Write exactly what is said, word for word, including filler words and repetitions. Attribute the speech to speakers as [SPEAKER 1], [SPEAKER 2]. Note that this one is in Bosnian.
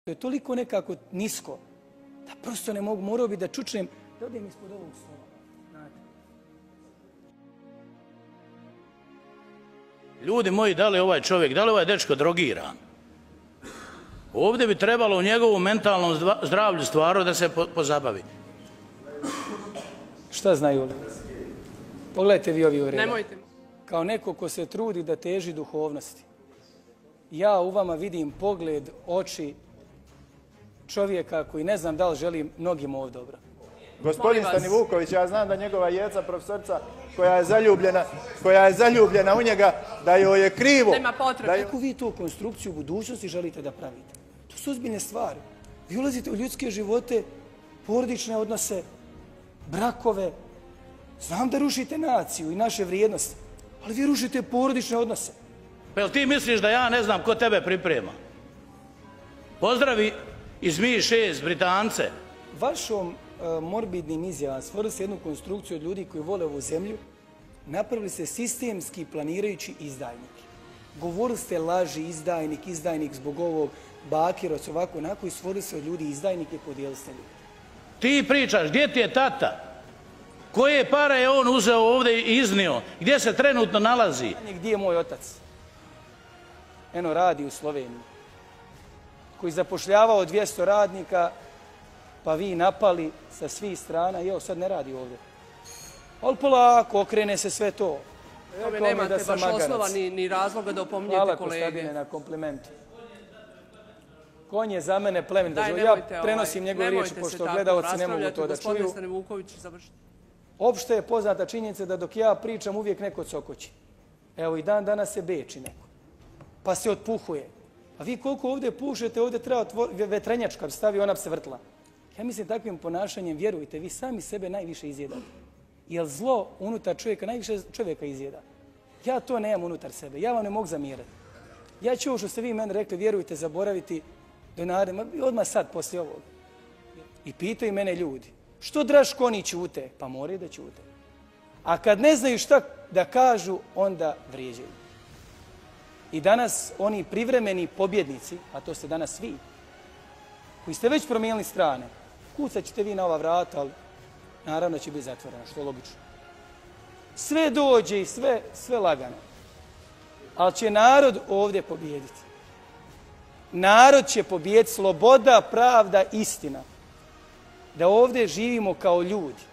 [SPEAKER 1] To je toliko nekako nisko, da prosto ne mogu, morao bi da čučnem, da odem ispod ovog slova. Znate.
[SPEAKER 2] Ljudi moji, da li ovaj čovjek, da li ovaj dečko drogiran? Ovdje bi trebalo u njegovom mentalnom zdravlju stvaru da se po, pozabavi.
[SPEAKER 1] Šta znaju li? Pogledajte vi ovi ureda.
[SPEAKER 3] Nemojte.
[SPEAKER 1] Kao neko ko se trudi da teži duhovnosti. Ja u vama vidim pogled, oči čovjeka koji ne znam da li želi mnogim ovdje dobro.
[SPEAKER 4] Gospodin Stani Vuković, ja znam da njegova jeca profesorca koja je zaljubljena, koja je zaljubljena u njega, da joj je krivo.
[SPEAKER 3] Nema potrebe.
[SPEAKER 1] Kako vi tu konstrukciju u budućnosti želite da pravite? To su ozbiljne stvari. Vi ulazite u ljudske živote, porodične odnose, brakove. Znam da rušite naciju i naše vrijednosti, ali vi rušite porodične odnose.
[SPEAKER 2] Pa jel ti misliš da ja ne znam ko tebe priprema? Pozdravi iz Mi šest Britance.
[SPEAKER 1] Vašom uh, morbidnim izjavama stvorili ste jednu konstrukciju od ljudi koji vole ovu zemlju, napravili ste sistemski planirajući izdajnike. Govorili ste laži, izdajnik, izdajnik zbog ovog, Bakiroc, ovako, onako, i stvorili ste od ljudi izdajnike i podijeli ste ljudi.
[SPEAKER 2] Ti pričaš, gdje ti je tata? Koje pare je on uzeo ovdje i iznio? Gdje se trenutno nalazi?
[SPEAKER 1] Gdje je moj otac? Eno, radi u Sloveniji. Koji zapošljavao dvjesto radnika, pa vi napali sa svih strana i evo sad ne radi ovdje. Ali polako, okrene se sve to.
[SPEAKER 3] Tome nemate baš osnova ni, ni razloga da opominjete kolege.
[SPEAKER 1] Hvala Kostadine na komplimentu. Konj je za mene plemen.
[SPEAKER 3] Daj,
[SPEAKER 1] ja prenosim njegove riječi, pošto gledalci ne mogu to da čuju.
[SPEAKER 3] Gospodin Stani Vuković, završite.
[SPEAKER 1] Opšte je poznata činjenica da dok ja pričam uvijek neko cokoći. Evo i dan danas se beči neko. Pa se otpuhuje. A vi koliko ovdje pušete, ovdje treba vetrenjačka stavi, ona bi se vrtla. Ja mislim takvim ponašanjem, vjerujte, vi sami sebe najviše izjedate. Jer zlo unutar čovjeka najviše čovjeka izjeda. Ja to nemam unutar sebe, ja vam ne mogu zamjerati. Ja ću ovo što ste vi meni rekli, vjerujte, zaboraviti do naredne, odmah sad, poslije ovog. I pitaju mene ljudi, što Draško oni ćute? Pa moraju da ćute. A kad ne znaju šta da kažu, onda vrijeđaju. I danas oni privremeni pobjednici, a to ste danas svi, koji ste već promijenili strane, kucat ćete vi na ova vrata, ali naravno će biti zatvoreno, što je logično. Sve dođe i sve, sve lagano. Ali će narod ovdje pobijediti. Narod će pobijediti, sloboda, pravda, istina. Da ovdje živimo kao ljudi.